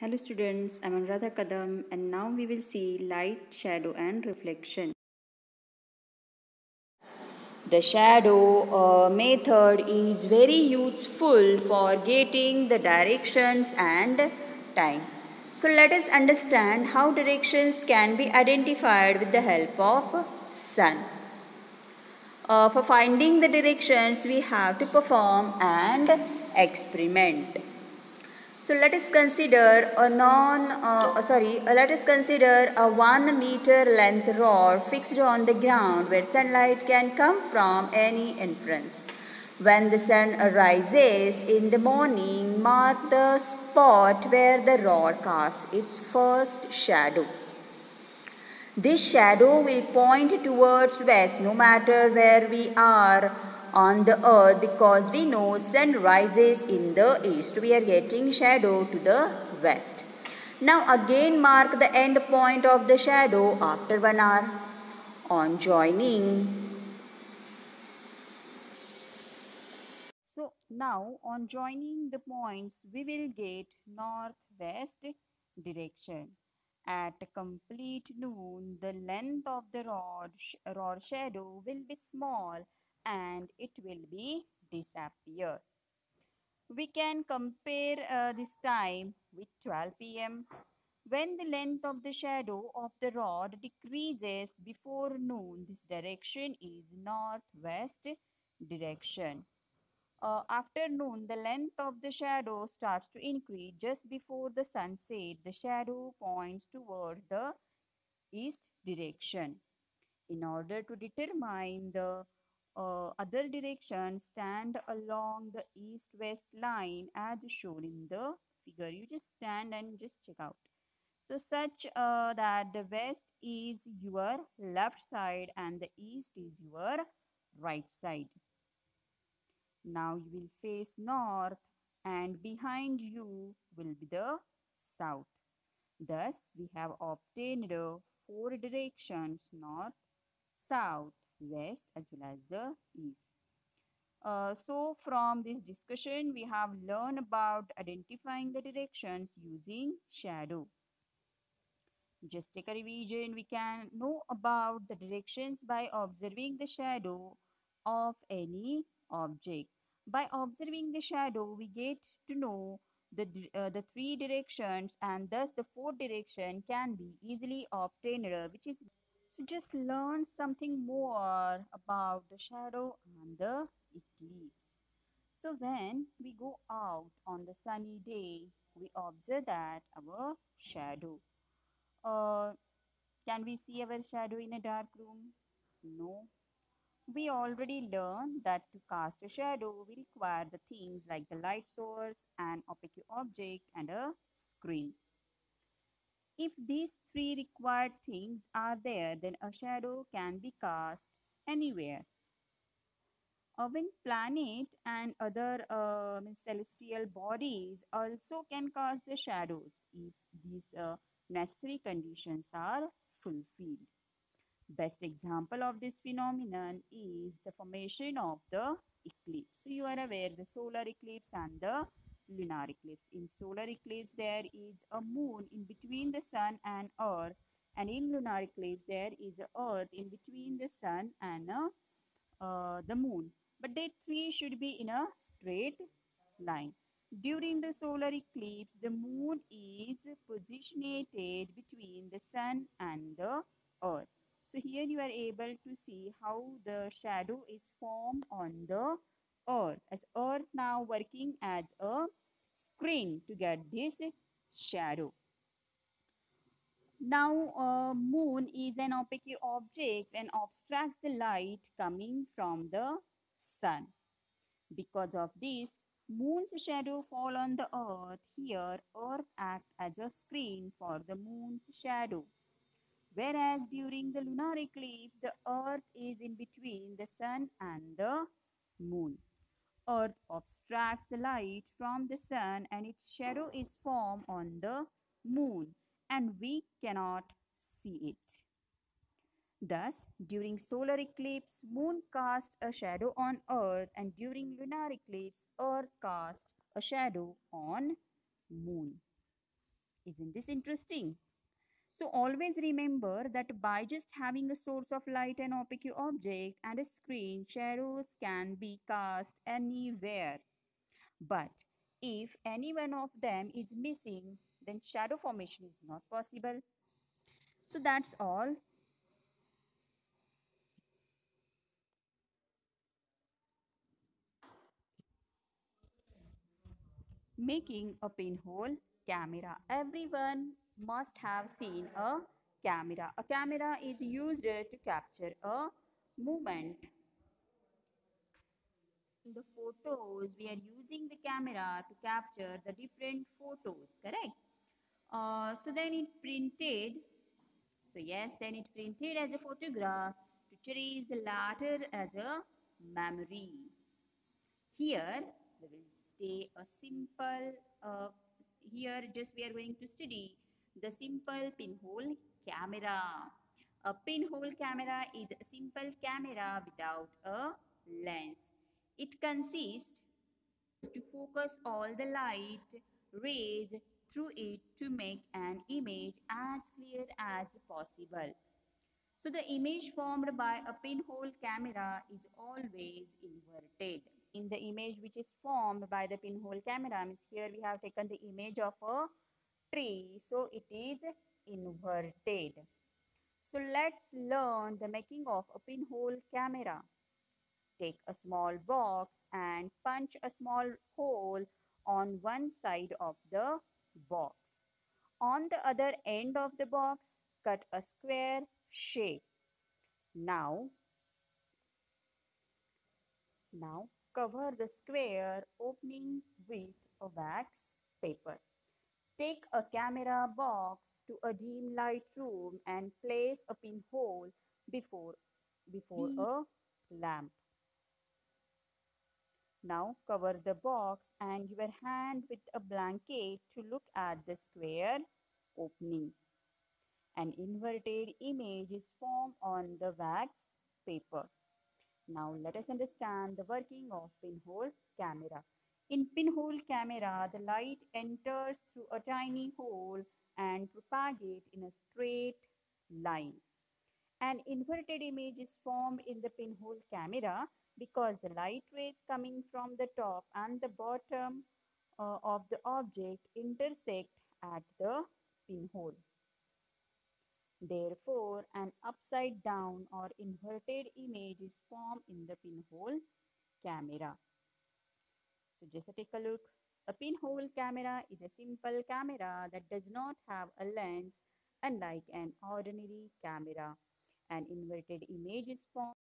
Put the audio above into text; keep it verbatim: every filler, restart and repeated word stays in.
Hello students, I am Anuradha Kadam and now we will see light, shadow and reflection. The shadow uh, method is very useful for getting the directions and time. So let us understand how directions can be identified with the help of sun. Uh, for finding the directions we have to perform an experiment. So let us consider a non, uh, sorry, uh, let us consider a one meter length rod fixed on the ground where sunlight can come from any entrance. When the sun rises in the morning, mark the spot where the rod casts its first shadow. This shadow will point towards west no matter where we are on the earth because we know sun rises in the east. We are getting shadow to the west. Now again mark the end point of the shadow after one hour. On joining. So now on joining the points we will get northwest direction. At complete noon, the length of the rod, rod shadow will be small and it will be disappear. We can compare uh, this time with twelve p m when the length of the shadow of the rod decreases before noon. This direction is northwest direction. Uh, after noon, the length of the shadow starts to increase. Just before the sunset, the shadow points towards the east direction. In order to determine the uh, other direction, stand along the east-west line as shown in the figure. You just stand and just check out. So such uh, that the west is your left side and the east is your right side. Now you will face north and behind you will be the south. Thus, we have obtained uh, four directions: north, south, west, as well as the east. Uh, so, from this discussion, we have learned about identifying the directions using shadow. Just take a revision. We can know about the directions by observing the shadow of any object. By observing the shadow, we get to know the, uh, the three directions, and thus the fourth direction can be easily obtained, which is so just learn something more about the shadow and the eclipse. So when we go out on the sunny day, we observe that our shadow. Uh, can we see our shadow in a dark room? No. We already learned that to cast a shadow, we require the things like the light source, an opaque object, and a screen. If these three required things are there, then a shadow can be cast anywhere. Uh, when planet and other uh, celestial bodies also can cast the shadows if these uh, necessary conditions are fulfilled. Best example of this phenomenon is the formation of the eclipse. So you are aware the solar eclipse and the lunar eclipse. In solar eclipse there is a moon in between the sun and earth, and in lunar eclipse there is a earth in between the sun and uh, uh, the moon. But they three should be in a straight line. During the solar eclipse, the moon is positioned between the sun and the earth. So here you are able to see how the shadow is formed on the earth, as earth now working as a screen to get this shadow. Now, uh, moon is an opaque object and obstructs the light coming from the sun. Because of this, moon's shadow fall on the earth. Here, earth act as a screen for the moon's shadow. Whereas during the lunar eclipse, the earth is in between the sun and the moon. Earth obstructs the light from the sun and its shadow is formed on the moon and we cannot see it. Thus, during solar eclipse, moon casts a shadow on earth and during lunar eclipse, earth casts a shadow on moon. Isn't this interesting? So always remember that by just having a source of light, an opaque object, and a screen, shadows can be cast anywhere. But if any one of them is missing, then shadow formation is not possible. So that's all. Making a pinhole camera. Everyone must have seen a camera. A camera is used to capture a movement. In the photos, we are using the camera to capture the different photos, correct? Uh, so then it printed, so yes, then it printed as a photograph to cherish the latter as a memory. Here, we will stay a simple, uh, here just we are going to study the simple pinhole camera. A pinhole camera is a simple camera without a lens. It consists to focus all the light rays through it to make an image as clear as possible. So the image formed by a pinhole camera is always inverted. In the image which is formed by the pinhole camera, means here we have taken the image of a tree, so it is inverted. So let's learn the making of a pinhole camera. Take a small box and punch a small hole on one side of the box. On the other end of the box, cut a square shape. Now, now cover the square opening with a wax paper. Take a camera box to a dim light room and place a pinhole before, before a lamp. Now cover the box and your hand with a blanket to look at the square opening. An inverted image is formed on the wax paper. Now let us understand the working of pinhole camera. In pinhole camera, the light enters through a tiny hole and propagates in a straight line. An inverted image is formed in the pinhole camera because the light rays coming from the top and the bottom uh, of the object intersect at the pinhole. Therefore, an upside down or inverted image is formed in the pinhole camera. So just take a look. A pinhole camera is a simple camera that does not have a lens, unlike an ordinary camera. An inverted image is formed